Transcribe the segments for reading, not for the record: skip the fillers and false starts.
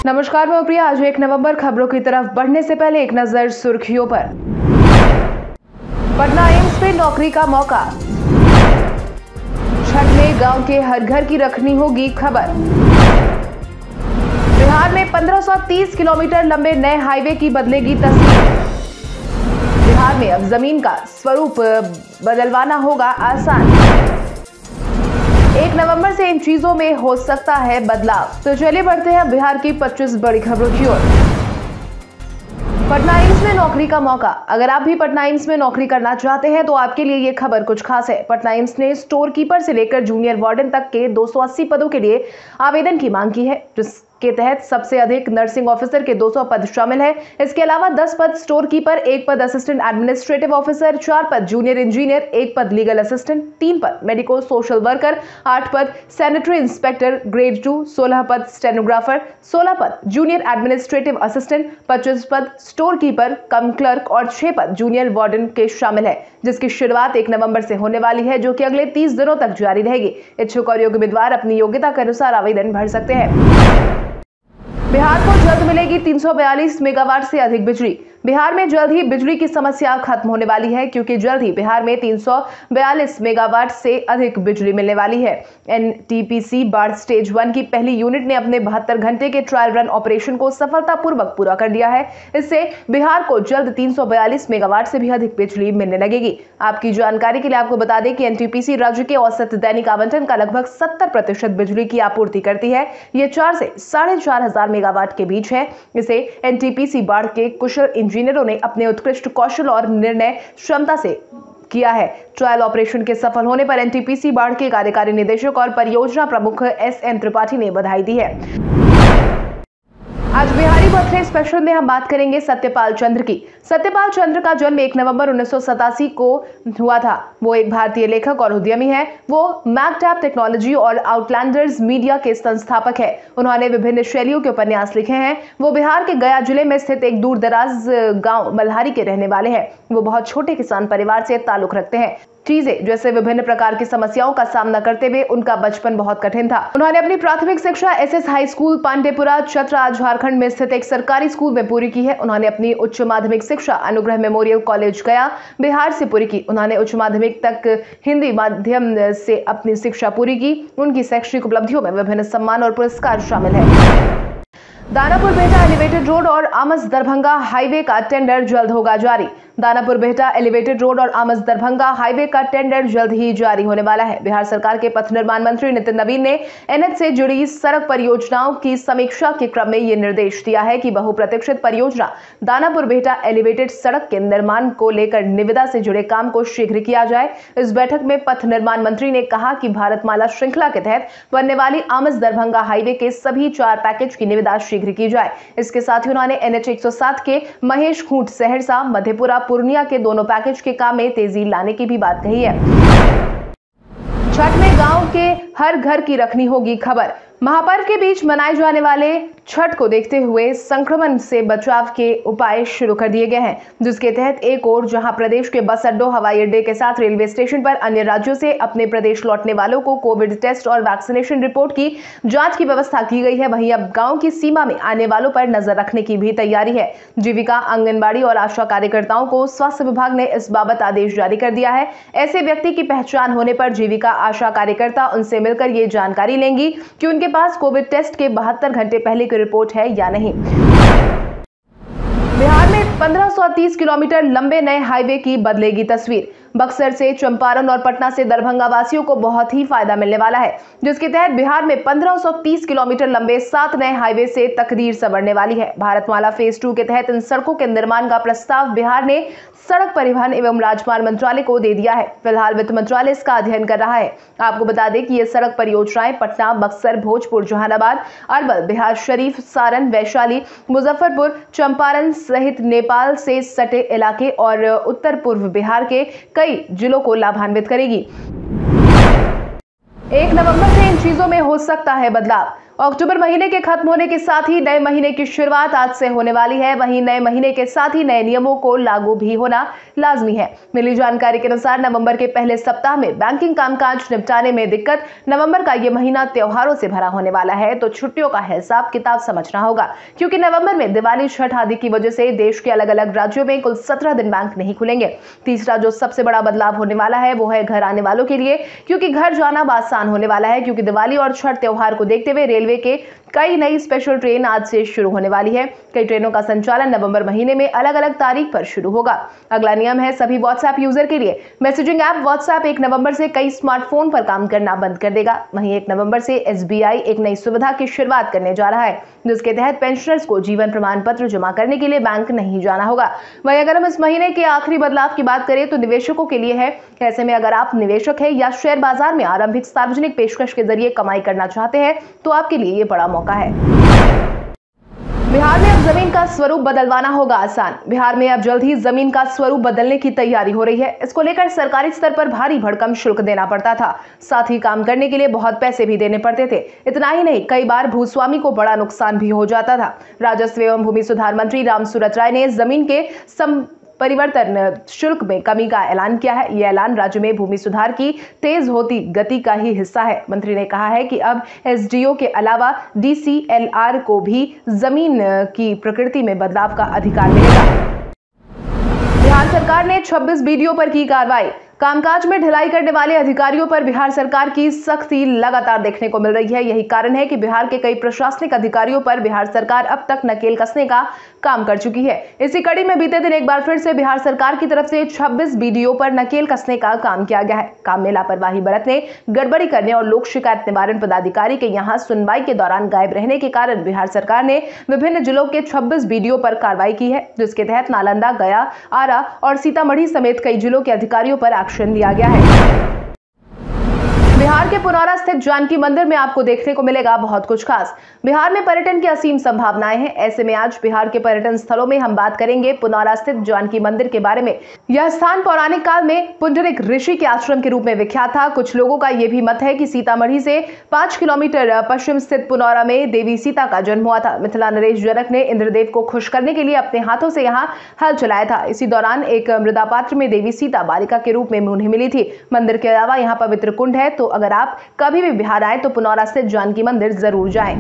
नमस्कार, मैं प्रिया। आज 1 नवंबर खबरों की तरफ बढ़ने से पहले एक नजर सुर्खियों पर। पटना एम्स में नौकरी का मौका। छठ में गांव के हर घर की रखनी होगी खबर। बिहार में 1530 किलोमीटर लंबे नए हाईवे की बदलेगी तस्वीर। बिहार में अब जमीन का स्वरूप बदलवाना होगा आसान। 1 नवंबर से इन चीजों में हो सकता है बदलाव। तो चलिए बढ़ते हैं बिहार की 25 बड़ी खबरों की ओर। पटना एम्स में नौकरी का मौका। अगर आप भी पटना एम्स में नौकरी करना चाहते हैं तो आपके लिए ये खबर कुछ खास है। पटना एम्स ने स्टोर कीपर से लेकर जूनियर वार्डन तक के 280 पदों के लिए आवेदन की मांग की है, जिसके तहत सबसे अधिक नर्सिंग ऑफिसर के 200 पद शामिल है। इसके अलावा 10 पद स्टोर कीपर, 1 पद असिस्टेंट एडमिनिस्ट्रेटिव ऑफिसर, 4 पद जूनियर इंजीनियर, 1 पद लीगल असिस्टेंट, 3 पद मेडिको सोशल वर्कर, 8 पद सैनिटरी इंस्पेक्टर ग्रेड 2, 16 पद स्टेनोग्राफर, 16 पद जूनियर एडमिनिस्ट्रेटिव असिस्टेंट, 25 पद स्टोर कीपर कम क्लर्क और 6 पद जूनियर वार्डन के शामिल है, जिसकी शुरुआत 1 नवंबर से होने वाली है, जो कि अगले 30 दिनों तक जारी रहेगी। इच्छुक और योग्य उम्मीदवार अपनी योग्यता के अनुसार आवेदन भर सकते हैं। बिहार को जल्द मिलेगी 342 मेगावाट से अधिक बिजली। बिहार में जल्द ही बिजली की समस्या खत्म होने वाली है, क्योंकि जल्द ही बिहार में 342 मेगावाट से अधिक बिजली मिलने वाली है। एनटीपीसी बाढ़ स्टेज 1 की पहली यूनिट ने अपने 72 घंटे के ट्रायल रन ऑपरेशन को सफलतापूर्वक पूरा कर दिया है। इससे बिहार को जल्द 342 मेगावाट से भी अधिक बिजली मिलने लगेगी। आपकी जानकारी के लिए आपको बता दें कि एनटीपीसी राज्य के औसत दैनिक आवंटन का लगभग 70% बिजली की आपूर्ति करती है। ये 4 से 4,500 मेगावाट के बीच है। इसे एनटीपीसी बाढ़ के कुशल इंजीनियरों ने अपने उत्कृष्ट कौशल और निर्णय क्षमता से किया है। ट्रायल ऑपरेशन के सफल होने पर एनटीपीसी बाढ़ के कार्यकारी निदेशक और परियोजना प्रमुख एसएन त्रिपाठी ने बधाई दी है। आज बिहारी बर्थडे स्पेशल में हम बात करेंगे सत्यपाल चंद्र की। सत्यपाल चंद्र का जन्म 1 नवंबर 1987 को हुआ था। वो एक भारतीय लेखक और उद्यमी हैं। वो मैकटैप टेक्नोलॉजी और आउटलैंडर्स मीडिया के संस्थापक हैं। उन्होंने विभिन्न शैलियों के उपन्यास लिखे हैं। वो बिहार के गया जिले में स्थित एक दूर दराज गांव मल्हारी के रहने वाले हैं। वो बहुत छोटे किसान परिवार से ताल्लुक रखते हैं। चीजें जैसे विभिन्न प्रकार की समस्याओं का सामना करते हुए उनका बचपन बहुत कठिन था। उन्होंने अपनी प्राथमिक शिक्षा SS high school Pandepura Chatra Jharkhand में स्थित एक सरकारी स्कूल में पूरी की है। उन्होंने अपनी उच्च माध्यमिक शिक्षा अनुग्रह मेमोरियल कॉलेज गया बिहार से पूरी की। उन्होंने उच्च माध्यमिक तक हिंदी माध्यम से अपनी शिक्षा पूरी की। उनकी शैक्षणिक उपलब्धियों में विभिन्न सम्मान और पुरस्कार शामिल है। दानापुर बेहटा एलिवेटेड रोड और आमस दरभंगा हाईवे का टेंडर जल्द होगा जारी। दानापुर बेहटा एलिवेटेड रोड और आमस दरभंगा हाईवे का टेंडर जल्द ही जारी होने वाला है। बिहार सरकार के पथ निर्माण मंत्री नितिन नवीन ने एनएच से जुड़ी सड़क परियोजनाओं की समीक्षा के क्रम में यह निर्देश दिया है कि बहुप्रतीक्षित परियोजना दानापुर बेहटा एलिवेटेड सड़क के निर्माण को लेकर निविदा से जुड़े काम को शीघ्र किया जाए। इस बैठक में पथ निर्माण मंत्री ने कहा कि भारतमाला श्रृंखला के तहत बनने वाली आमस दरभंगा हाईवे के सभी 4 पैकेज की निविदा शीघ्र की जाए। इसके साथ ही उन्होंने एनएच 107 के महेश खूंट सहरसा मधेपुरा पूर्णिया के दोनों पैकेज के काम में तेजी लाने की भी बात कही है। छठ में गांव के हर घर की रखनी होगी खबर। महापर्व के बीच मनाए जाने वाले छठ को देखते हुए संक्रमण से बचाव के उपाय शुरू कर दिए गए हैं, जिसके तहत एक और जहां प्रदेश के बस अड्डों, हवाई अड्डे के साथ रेलवे स्टेशन पर अन्य राज्यों से अपने प्रदेश लौटने वालों को कोविड टेस्ट और वैक्सीनेशन रिपोर्ट की जांच की व्यवस्था की गई है। वहीं अब गांव की सीमा में आने वालों पर नजर रखने की भी तैयारी है। जीविका, आंगनबाड़ी और आशा कार्यकर्ताओं को स्वास्थ्य विभाग ने इस बाबत आदेश जारी कर दिया है। ऐसे व्यक्ति की पहचान होने पर जीविका आशा कार्यकर्ता उनसे मिलकर ये जानकारी लेंगी कि उनके पास कोविड टेस्ट के 72 घंटे पहले की रिपोर्ट है या नहीं। बिहार में 1530 किलोमीटर लंबे नए हाईवे की बदलेगी तस्वीर। बक्सर से चंपारण और पटना से दरभंगा वासियों को बहुत ही फायदा मिलने वाला है, जिसके तहत बिहार में 1530 किलोमीटर लंबे 7 नए हाईवे से तकदीर संवरने वाली है। भारतमाला फेज 2 के तहत इन सड़कों के निर्माण का प्रस्ताव बिहार ने सड़क परिवहन एवं राजमार्ग मंत्रालय को दे दिया है। फिलहाल वित्त मंत्रालय इसका अध्ययन कर रहा है। आपको बता दें कि ये सड़क परियोजनाएं पटना, बक्सर, भोजपुर, जहानाबाद, अरवल, बिहार शरीफ, सारण, वैशाली, मुजफ्फरपुर, चंपारण सहित नेपाल से सटे इलाके और उत्तर पूर्व बिहार के कई जिलों को लाभान्वित करेगी। 1 नवंबर से इन चीजों में हो सकता है बदलाव। अक्टूबर महीने के खत्म होने के साथ ही नए महीने की शुरुआत आज से होने वाली है। वहीं नए महीने के साथ ही नए नियमों को लागू भी होना लाजमी है। मिली जानकारी के अनुसार नवंबर के पहले सप्ताह में बैंकिंग कामकाज निपटाने में दिक्कत। नवंबर का ये महीना त्योहारों से भरा होने वाला है, तो छुट्टियों का हिसाब किताब समझना होगा, क्योंकि नवंबर में दिवाली, छठ आदि की वजह से देश के अलग अलग राज्यों में कुल 17 दिन बैंक नहीं खुलेंगे। तीसरा जो सबसे बड़ा बदलाव होने वाला है वो है घर आने वालों के लिए, क्योंकि घर जाना आसान होने वाला है, क्योंकि दिवाली और छठ त्योहार को देखते हुए रेलवे के कई नई स्पेशल ट्रेन आज से शुरू होने वाली है। कई ट्रेनों का संचालन नवंबर महीने में अलग अलग तारीख पर शुरू होगा। अगला नियम है सभी व्हाट्सएप यूजर के लिए। मैसेजिंग ऐप व्हाट्सएप 1 नवंबर से कई स्मार्टफोन पर काम करना बंद कर देगा। वहीं 1 नवंबर से SBI एक नई सुविधा की शुरुआत करने जा रहा है, जिसके तहत पेंशनर्स को जीवन प्रमाण पत्र जमा करने के लिए बैंक नहीं जाना होगा। वहीं अगर हम इस महीने के आखिरी बदलाव की बात करें तो निवेशकों के लिए है। ऐसे में अगर आप निवेशक है या शेयर बाजार में आरंभिक सार्वजनिक पेशकश के जरिए कमाई करना चाहते हैं तो आपके लिए ये बड़ा मौका है। बिहार में अब जमीन का स्वरूप बदलवाना होगा आसान। बिहार में अब जल्द ही जमीन का स्वरूप बदलने की तैयारी हो रही है। इसको लेकर सरकारी स्तर पर भारी भरकम शुल्क देना पड़ता था, साथ ही काम करने के लिए बहुत पैसे भी देने पड़ते थे। इतना ही नहीं, कई बार भूस्वामी को बड़ा नुकसान भी हो जाता था। राजस्व एवं भूमि सुधार मंत्री रामसूरत राय ने जमीन के परिवर्तन शुल्क में कमी का ऐलान किया है। यह ऐलान राज्य में भूमि सुधार की तेज होती गति का ही हिस्सा है। मंत्री ने कहा है कि अब SDO के अलावा DCLR को भी जमीन की प्रकृति में बदलाव का अधिकार मिलेगा। बिहार सरकार ने 26 BDO पर की कार्रवाई। कामकाज में ढिलाई करने वाले अधिकारियों पर बिहार सरकार की सख्ती लगातार देखने को मिल रही है। यही कारण है कि बिहार के कई प्रशासनिक अधिकारियों पर बिहार सरकार अब तक नकेल कसने का काम कर चुकी है। इसी कड़ी में बीते दिन एक बार फिर से बिहार सरकार की तरफ से 26 BDO पर नकेल कसने का काम किया गया है। काम में लापरवाही बरतने, गड़बड़ी करने और लोक शिकायत निवारण पदाधिकारी के यहां सुनवाई के दौरान गायब रहने के कारण बिहार सरकार ने विभिन्न जिलों के 26 BDO पर कार्रवाई की है, जिसके तहत नालंदा, गया, आरा और सीतामढ़ी समेत कई जिलों के अधिकारियों पर एक्शन लिया गया है। बिहार के पुनौरा स्थित जानकी मंदिर में आपको देखने को मिलेगा बहुत कुछ खास। बिहार में पर्यटन की असीम संभावनाएं हैं। ऐसे में आज बिहार के पर्यटन स्थलों में हम बात करेंगे पुनौरा स्थित जानकी मंदिर के बारे में। यह स्थान पौराणिक काल में पुंडरिक ऋषि के आश्रम के रूप में विख्यात था। कुछ लोगों का यह भी मत है कि सीतामढ़ी से 5 किलोमीटर पश्चिम स्थित पुनौरा में देवी सीता का जन्म हुआ था। मिथिला नरेश जनक ने इंद्रदेव को खुश करने के लिए अपने हाथों से यहाँ हल चलाया था। इसी दौरान एक मृदा पात्र में देवी सीता बालिका के रूप में उन्हें मिली थी। मंदिर के अलावा यहाँ पवित्र कुंड है, तो अगर आप कभी भी बिहार आए तो पुनौरा स्थित जानकी मंदिर जरूर जाएं।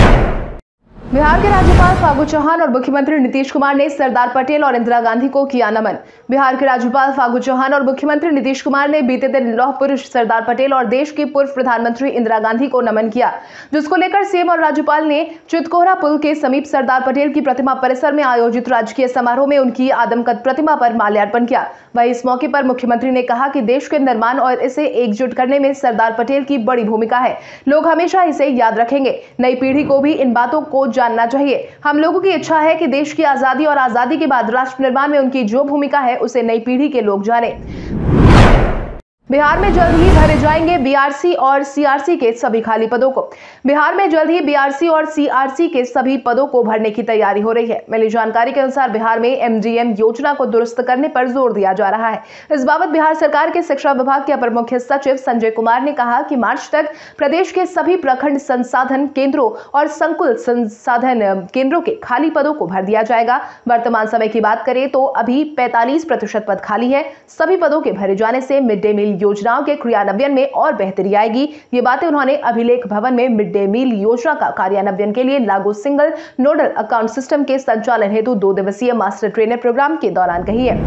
बिहार के राज्यपाल फागू चौहान और मुख्यमंत्री नीतीश कुमार ने सरदार पटेल और इंदिरा गांधी को किया नमन। बिहार के राज्यपाल फागू चौहान और मुख्यमंत्री नीतीश कुमार ने बीते दिन लौह पुरुष सरदार पटेल और देश की पूर्व प्रधानमंत्री इंदिरा गांधी को नमन किया, जिसको लेकर सीएम और राज्यपाल ने चितकोहरा पुल के समीप सरदार पटेल की प्रतिमा परिसर में आयोजित राजकीय समारोह में उनकी आदमकद प्रतिमा पर माल्यार्पण किया। वहीं इस मौके पर मुख्यमंत्री ने कहा कि देश के निर्माण और इसे एकजुट करने में सरदार पटेल की बड़ी भूमिका है। लोग हमेशा इसे याद रखेंगे। नई पीढ़ी को भी इन बातों को जानना चाहिए। हम लोगों की इच्छा है कि देश की आजादी और आजादी के बाद राष्ट्र निर्माण में उनकी जो भूमिका है उसे नई पीढ़ी के लोग जाने। बिहार में जल्द ही भरे जाएंगे BRC और CRC के सभी खाली पदों को। बिहार में जल्द ही BRC और CRC के सभी पदों को भरने की तैयारी हो रही है। मिली जानकारी के अनुसार बिहार में MDM योजना को दुरुस्त करने पर जोर दिया जा रहा है। इस बाबत बिहार सरकार के शिक्षा विभाग के अपर मुख्य सचिव संजय कुमार ने कहा कि मार्च तक प्रदेश के सभी प्रखंड संसाधन केंद्रों और संकुल संसाधन केंद्रों के खाली पदों को भर दिया जाएगा। वर्तमान समय की बात करें तो अभी 45% पद खाली है। सभी पदों के भरे जाने से मिड डे मील योजनाओं के क्रियान्वयन में और बेहतरी आएगी। ये बातें उन्होंने अभिलेख भवन में मिड डे मील योजना का कार्यान्वयन के लिए लागू सिंगल नोडल अकाउंट सिस्टम के संचालन हेतु 2 दिवसीय मास्टर ट्रेनर प्रोग्राम के दौरान कही है।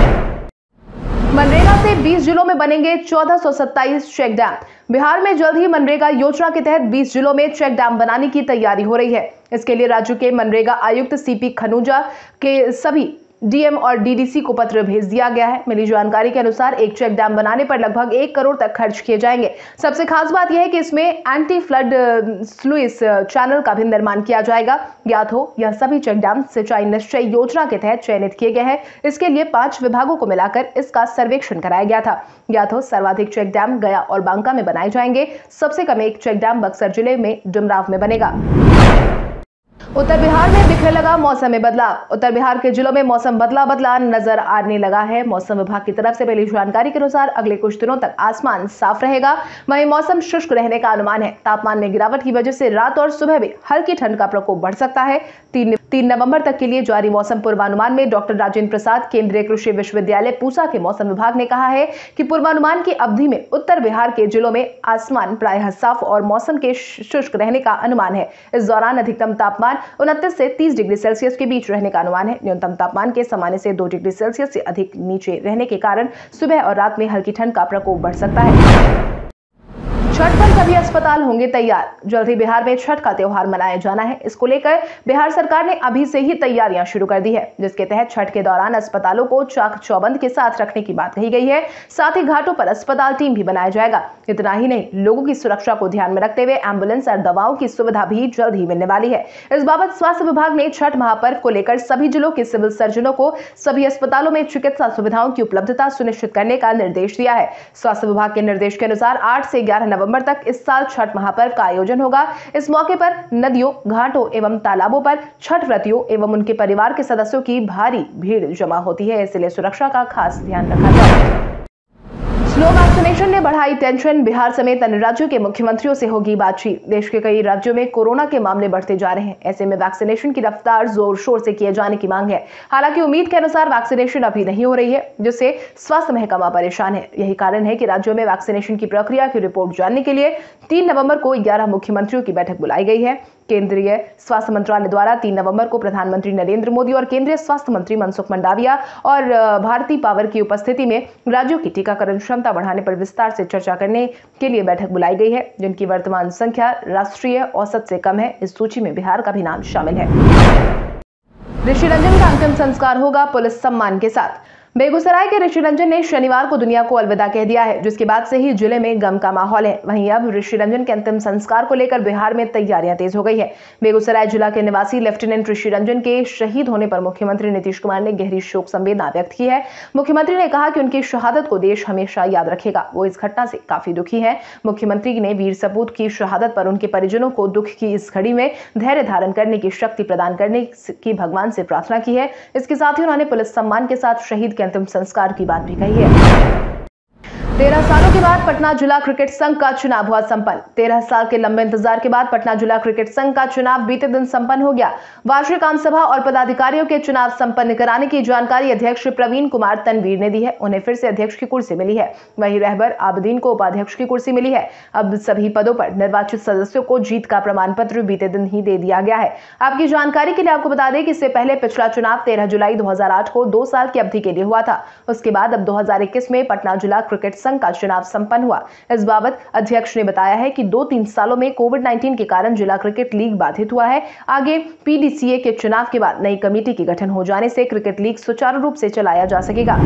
मनरेगा से 20 जिलों में बनेंगे 1427 चेक डैम। बिहार में जल्द ही मनरेगा योजना के तहत 20 जिलों में चेक डैम बनाने की तैयारी हो रही है। इसके लिए राज्य के मनरेगा आयुक्त CP खनूजा के सभी DM और DDC को पत्र भेज दिया गया है। मिली जानकारी के अनुसार एक चेक डैम बनाने पर लगभग 1 करोड़ तक खर्च किए जाएंगे। सबसे खास बात यह है कि इसमें एंटी फ्लड स्लुइस चैनल का भी निर्माण किया जाएगा। ज्ञात हो यह सभी चेक डैम सिंचाई निश्चय योजना के तहत चयनित किए गए हैं। इसके लिए 5 विभागों को मिलाकर इसका सर्वेक्षण कराया गया था। ज्ञात हो सर्वाधिक चेक डैम गया और बांका में बनाए जाएंगे। सबसे कम एक चेक डैम बक्सर जिले में डुमराव में बनेगा। उत्तर बिहार में दिखने लगा मौसम में बदलाव। उत्तर बिहार के जिलों में मौसम बदला नजर आने लगा है। मौसम विभाग की तरफ से मिली जानकारी के अनुसार अगले कुछ दिनों तक आसमान साफ रहेगा, वहीं मौसम शुष्क रहने का अनुमान है। तापमान में गिरावट की वजह से रात और सुबह भी हल्की ठंड का प्रकोप बढ़ सकता है। 3 नवंबर तक के लिए जारी मौसम पूर्वानुमान में डॉक्टर राजेंद्र प्रसाद केंद्रीय कृषि विश्वविद्यालय पूसा के मौसम विभाग ने कहा है कि पूर्वानुमान की अवधि में उत्तर बिहार के जिलों में आसमान प्रायः साफ और मौसम के शुष्क रहने का अनुमान है। इस दौरान अधिकतम तापमान 29 से 30 डिग्री सेल्सियस के बीच रहने का अनुमान है। न्यूनतम तापमान के सामान्य से 2 डिग्री सेल्सियस से अधिक नीचे रहने के कारण सुबह और रात में हल्की ठंड का प्रकोप बढ़ सकता है। छठ पर सभी अस्पताल होंगे तैयार। जल्द ही बिहार में छठ का त्योहार मनाया जाना है। इसको लेकर बिहार सरकार ने अभी से ही तैयारियां शुरू कर दी है, जिसके तहत छठ के दौरान अस्पतालों को चाक चौबंद के साथ रखने की बात कही गई है। साथ ही घाटों पर अस्पताल टीम भी बनाया जाएगा। इतना ही नहीं, लोगों की सुरक्षा को ध्यान में रखते हुए एम्बुलेंस और दवाओं की सुविधा भी जल्द ही मिलने वाली है। इस बाबत स्वास्थ्य विभाग ने छठ महापर्व को लेकर सभी जिलों के सिविल सर्जनों को सभी अस्पतालों में चिकित्सा सुविधाओं की उपलब्धता सुनिश्चित करने का निर्देश दिया है। स्वास्थ्य विभाग के निर्देश के अनुसार 8 से 11 नवंबर तक इस साल छठ महापर्व का आयोजन होगा। इस मौके पर नदियों, घाटों एवं तालाबों पर छठ व्रतियों एवं उनके परिवार के सदस्यों की भारी भीड़ जमा होती है, इसलिए सुरक्षा का खास ध्यान रखा जाए। स्लो वैक्सीनेशन ने बढ़ाई टेंशन। बिहार समेत अन्य राज्यों के मुख्यमंत्रियों से होगी बातचीत। देश के कई राज्यों में कोरोना के मामले बढ़ते जा रहे हैं। ऐसे में वैक्सीनेशन की रफ्तार जोर शोर से किए जाने की मांग है। हालांकि उम्मीद के अनुसार वैक्सीनेशन अभी नहीं हो रही है, जिससे स्वास्थ्य महकमा परेशान है। यही कारण है कि राज्यों में वैक्सीनेशन की प्रक्रिया की रिपोर्ट जानने के लिए 3 नवंबर को 11 मुख्यमंत्रियों की बैठक बुलाई गई है। केंद्रीय स्वास्थ्य मंत्रालय द्वारा 3 नवंबर को प्रधानमंत्री नरेंद्र मोदी और केंद्रीय स्वास्थ्य मंत्री मनसुख मंडाविया और भारती पावर की उपस्थिति में राज्यों की टीकाकरण क्षमता बढ़ाने पर विस्तार से चर्चा करने के लिए बैठक बुलाई गई है, जिनकी वर्तमान संख्या राष्ट्रीय औसत से कम है। इस सूची में बिहार का भी नाम शामिल है। ऋषि रंजन का अंतिम संस्कार होगा पुलिस सम्मान के साथ। बेगूसराय के ऋषि रंजन ने शनिवार को दुनिया को अलविदा कह दिया है, जिसके बाद से ही जिले में गम का माहौल है। वहीं अब ऋषि रंजन के अंतिम संस्कार को लेकर बिहार में तैयारियां तेज हो गई है। बेगूसराय जिला के निवासी लेफ्टिनेंट ऋषि रंजन के शहीद होने पर मुख्यमंत्री नीतीश कुमार ने गहरी शोक संवेदना व्यक्त की है। मुख्यमंत्री ने कहा कि उनकी शहादत को देश हमेशा याद रखेगा। वो इस घटना से काफी दुखी है। मुख्यमंत्री ने वीर सपूत की शहादत पर उनके परिजनों को दुख की इस घड़ी में धैर्य धारण करने की शक्ति प्रदान करने की भगवान से प्रार्थना की है। इसके साथ ही उन्होंने पुलिस सम्मान के साथ शहीद के अंतिम संस्कार की बात भी कही है। 13 सालों के बाद पटना जिला क्रिकेट संघ का चुनाव हुआ संपन्न। 13 साल के लंबे इंतजार के बाद पटना जिला क्रिकेट संघ का चुनाव बीते दिन संपन्न हो गया। वार्षिक आम सभा और पदाधिकारियों के चुनाव संपन्न कराने की जानकारी अध्यक्ष प्रवीण कुमार तनवीर ने दी है। उन्हें फिर से अध्यक्ष की कुर्सी मिली है। वहीं रहबर आबदीन को उपाध्यक्ष की कुर्सी मिली है। अब सभी पदों पर निर्वाचित सदस्यों को जीत का प्रमाण पत्र बीते दिन ही दे दिया गया है। आपकी जानकारी के लिए आपको बता दें कि इससे पहले पिछला चुनाव 13 जुलाई 2008 को 2 साल की अवधि के लिए हुआ था। उसके बाद अब 2021 में पटना जिला क्रिकेट संघ का चुनाव संपन्न हुआ। इस बाबत अध्यक्ष ने बताया है कि 2-3 सालों में कोविड-19 के कारण जिला क्रिकेट लीग बाधित हुआ है। आगे पीडीसीए के चुनाव के बाद नई कमेटी के गठन हो जाने से क्रिकेट लीग सुचारू रूप से चलाया जा सकेगा।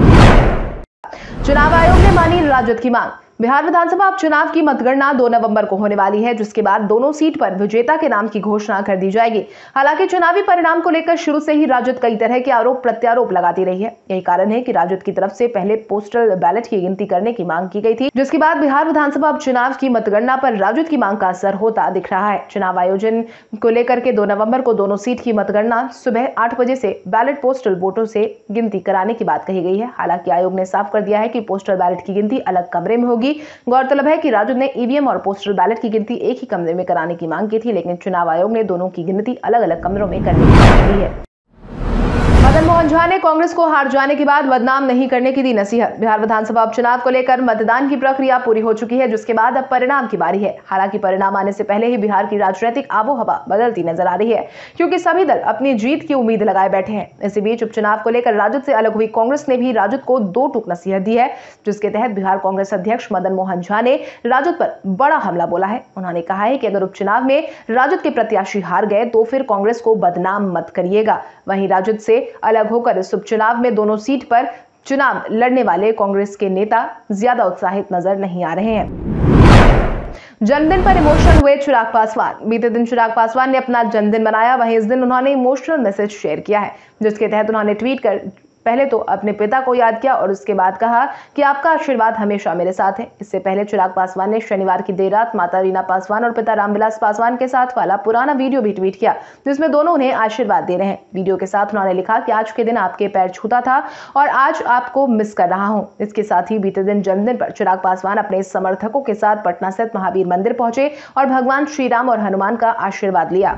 चुनाव आयोग ने मानी राजद की मांग। बिहार विधानसभा उपचुनाव की मतगणना 2 नवंबर को होने वाली है, जिसके बाद दोनों सीट पर विजेता के नाम की घोषणा कर दी जाएगी। हालांकि चुनावी परिणाम को लेकर शुरू से ही राजद कई तरह के आरोप प्रत्यारोप लगाती रही है। यही कारण है कि राजद की तरफ से पहले पोस्टल बैलेट की गिनती करने की मांग की गई थी, जिसके बाद बिहार विधानसभा उपचुनाव की मतगणना पर राजद की मांग का असर होता दिख रहा है। चुनाव आयोजन को लेकर के 2 नवंबर को दोनों सीट की मतगणना सुबह 8 बजे से बैलेट पोस्टल वोटों से गिनती कराने की बात कही गई है। हालांकि आयोग ने साफ कर दिया है कि पोस्टल बैलेट की गिनती अलग कमरे में होगी। गौरतलब है कि राजद ने ईवीएम और पोस्टल बैलेट की गिनती एक ही कमरे में कराने की मांग की थी, लेकिन चुनाव आयोग ने दोनों की गिनती अलग अलग कमरों में करने की मांग की है। मदन मोहन झा ने कांग्रेस को हार जाने के बाद बदनाम नहीं करने की दी नसीहत। बिहार विधानसभा उपचुनाव को लेकर मतदान की प्रक्रिया पूरी हो चुकी है, जिसके बाद अब परिणाम की बारी है। हालांकि परिणाम आने से पहले ही बिहार की राजनीतिक आबोहवा बदलती नजर आ रही है, क्योंकि सभी दल अपनी जीत की उम्मीद लगाए बैठे हैं। इसी बीच उपचुनाव को लेकर राजद से अलग हुई कांग्रेस ने भी राजद को 2 टूक नसीहत दी है, जिसके तहत बिहार कांग्रेस अध्यक्ष मदन मोहन झा ने राजद पर बड़ा हमला बोला है। उन्होंने कहा है कि अगर उपचुनाव में राजद के प्रत्याशी हार गए तो फिर कांग्रेस को बदनाम मत करिएगा। वहीं राजद से अलग होकर इस उपचुनाव में दोनों सीट पर चुनाव लड़ने वाले कांग्रेस के नेता ज्यादा उत्साहित नजर नहीं आ रहे हैं। जन्मदिन पर इमोशनल हुए चिराग पासवान। बीते दिन चिराग पासवान ने अपना जन्मदिन मनाया। वहीं इस दिन उन्होंने इमोशनल मैसेज शेयर किया है, जिसके तहत उन्होंने ट्वीट कर पहले तो अपने पिता को याद किया और उसके बाद कहा कि आपका आशीर्वाद हमेशा मेरे साथ है। इससे पहले चिराग पासवान ने शनिवार की देर रात माता रीना पासवान और पिता रामविलास पासवान के साथ वाला पुराना वीडियो भी ट्वीट किया, जिसमें दोनों उन्हें आशीर्वाद दे रहे हैं। वीडियो के साथ उन्होंने लिखा कि आज के दिन आपके पैर छूता था और आज आपको मिस कर रहा हूं। इसके साथ ही बीते दिन जन्मदिन पर चिराग पासवान अपने समर्थकों के साथ पटना स्थित महावीर मंदिर पहुंचे और भगवान श्री राम और हनुमान का आशीर्वाद लिया।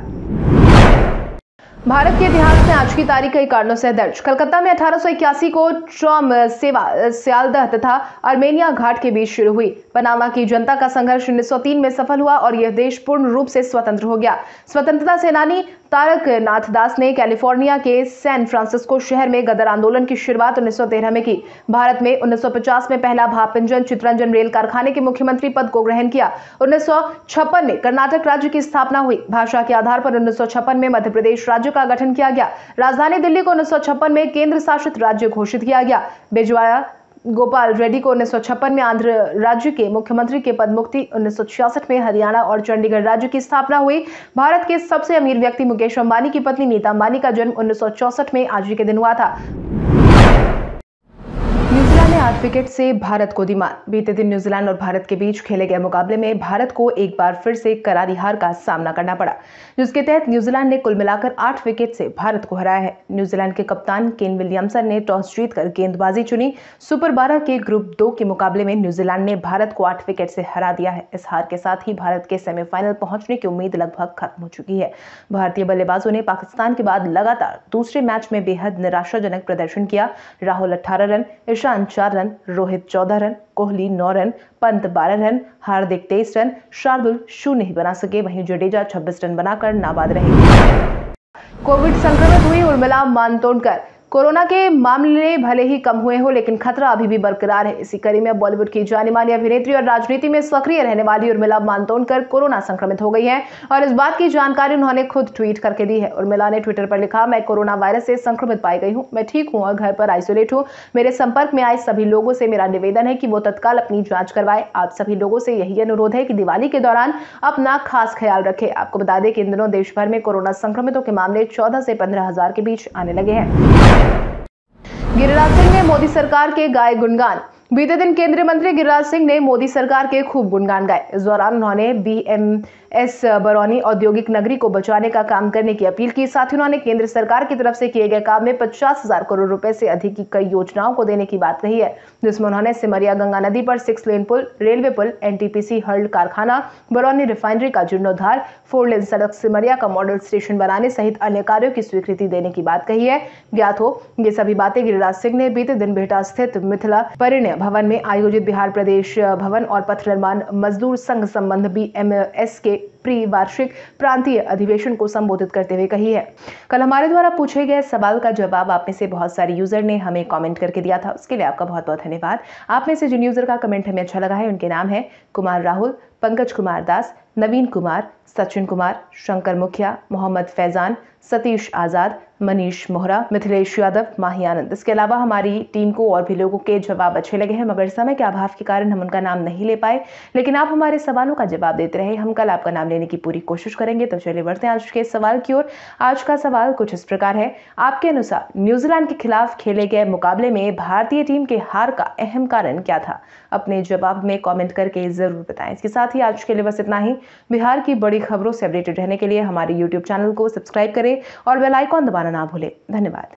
भारत के इतिहास में आज की तारीख कई कारणों से दर्ज। कलकत्ता में 1881 को ट्रॉम सेवा सियालदह तथा अर्मेनिया घाट के बीच शुरू हुई। पनामा की जनता का संघर्ष 1903 में सफल हुआ और यह देश पूर्ण रूप से स्वतंत्र हो गया। स्वतंत्रता सेनानी तारक नाथ दास ने कैलिफोर्निया के सैन फ्रांसिस्को शहर में गदर आंदोलन की शुरुआत 1913 में की। भारत में 1950 में पहला भाप इंजन चित्रंजन रेल कारखाने के मुख्यमंत्री पद को ग्रहण किया। 1956 में कर्नाटक राज्य की स्थापना हुई। भाषा के आधार पर 1956 में मध्य प्रदेश राज्य का गठन किया गया। राजधानी दिल्ली को 1956 में केंद्र शासित राज्य घोषित किया गया। बेजवाया गोपाल रेड्डी को 1956 में आंध्र राज्य के मुख्यमंत्री के पद मुक्ति। 1966 में हरियाणा और चंडीगढ़ राज्य की स्थापना हुई। भारत के सबसे अमीर व्यक्ति मुकेश अंबानी की पत्नी नीता अंबानी का जन्म 1964 में आज ही के दिन हुआ था। न्यूजीलैंड ने 8 विकेट से भारत को दी मात। बीते दिन न्यूजीलैंड और भारत के बीच खेले गए मुकाबले में भारत को एक बार फिर से करारी हार का सामना करना पड़ा, जिसके तहत न्यूजीलैंड ने कुल मिलाकर 8 विकेट से भारत को हराया है। न्यूजीलैंड के कप्तान केन विलियमसन ने टॉस जीतकर गेंदबाजी चुनी। सुपर 12 के ग्रुप 2 के मुकाबले में न्यूजीलैंड ने भारत को 8 विकेट से हरा दिया है। इस हार के साथ ही भारत के सेमीफाइनल पहुंचने की उम्मीद लगभग खत्म हो चुकी है। भारतीय बल्लेबाजों ने पाकिस्तान के बाद लगातार दूसरे मैच में बेहद निराशाजनक प्रदर्शन किया। Rahul 18 run, Ishan 4 run, Rohit 14 run, Kohli 9 run, Pant 12 run, Hardik 23 run, Shardul 0 ही बना सके। वहीं जडेजा 26 रन बनाकर नाबाद रहे। कोविड संक्रमित हुई उर्मिला मातोंडकर। कोरोना के मामले भले ही कम हुए हो, लेकिन खतरा अभी भी बरकरार है। इसी कड़ी में बॉलीवुड की जानी मानी अभिनेत्री और राजनीति में सक्रिय रहने वाली उर्मिला मातोंडकर कोरोना संक्रमित हो गई हैं और इस बात की जानकारी उन्होंने खुद ट्वीट करके दी है। उर्मिला ने ट्विटर पर लिखा, मैं कोरोना वायरस से संक्रमित पाई गई हूँ। मैं ठीक हूँ और घर पर आइसोलेट हूँ। मेरे संपर्क में आए सभी लोगों से मेरा निवेदन है कि वो तत्काल अपनी जांच करवाए। आप सभी लोगों से यही अनुरोध है कि दिवाली के दौरान अपना खास ख्याल रखें। आपको बता दें कि इन दिनों देश भर में कोरोना संक्रमितों के मामले 14 से 15 हजार के बीच आने लगे हैं। गिरिराज सिंह ने मोदी सरकार के गाए गुणगान। बीते दिन केंद्रीय मंत्री गिरिराज सिंह ने मोदी सरकार के खूब गुणगान गाए। इस दौरान उन्होंने BMS बरौनी औद्योगिक नगरी को बचाने का काम करने की अपील की। साथ ही उन्होंने केंद्र सरकार की तरफ से किए गए काम में 50,000 करोड़ रुपए से अधिक की कई योजनाओं को देने की बात कही है, जिसमें उन्होंने सिमरिया गंगा नदी पर 6 लेन पुल, रेलवे पुल, NTPC हर्ल्ड कारखाना, बरौनी रिफाइनरी का जीर्णोद्धार, 4 लेन सड़क, सिमरिया का मॉडल स्टेशन बनाने सहित अन्य कार्यों की स्वीकृति देने की बात कही है। ज्ञात हो, ये सभी बातें गिरिराज सिंह ने बीते दिन बिहटा स्थित मिथिला परिणय भवन में आयोजित बिहार प्रदेश भवन और पथ निर्माण मजदूर संघ संबंध BMS के प्री वार्षिक प्रांतीय अधिवेशन को संबोधित करते हुए कही है। कल हमारे द्वारा पूछे गए सवाल का जवाब आप में से बहुत सारे यूजर ने हमें कमेंट करके दिया था, उसके लिए आपका बहुत बहुत धन्यवाद। आप में से जिन यूजर का कमेंट हमें अच्छा लगा है उनके नाम है कुमार राहुल, पंकज कुमार दास, नवीन कुमार, सचिन कुमार, शंकर मुखिया, मोहम्मद फैजान, सतीश आजाद, मनीष मोहरा, मिथिलेश यादव, माही आनंद। इसके अलावा हमारी टीम को और भी लोगों के जवाब अच्छे लगे हैं, मगर समय के अभाव के कारण हम उनका नाम नहीं ले पाए, लेकिन आप हमारे सवालों का जवाब देते रहे। हम कल आपका नाम लेने की पूरी कोशिश करेंगे। तो चलिए बढ़ते हैं आज के सवाल की ओर। आज का सवाल कुछ इस प्रकार है, आपके अनुसार न्यूजीलैंड के खिलाफ खेले गए मुकाबले में भारतीय टीम के हार का अहम कारण क्या था? अपने जवाब में कॉमेंट करके जरूर बताएं। इसके साथ ही आज के लिए बस इतना ही। बिहार की बड़ी खबरों से अपडेटेड रहने के लिए हमारे YouTube चैनल को सब्सक्राइब करें और बेल आइकॉन दबाना ना भूलें। धन्यवाद।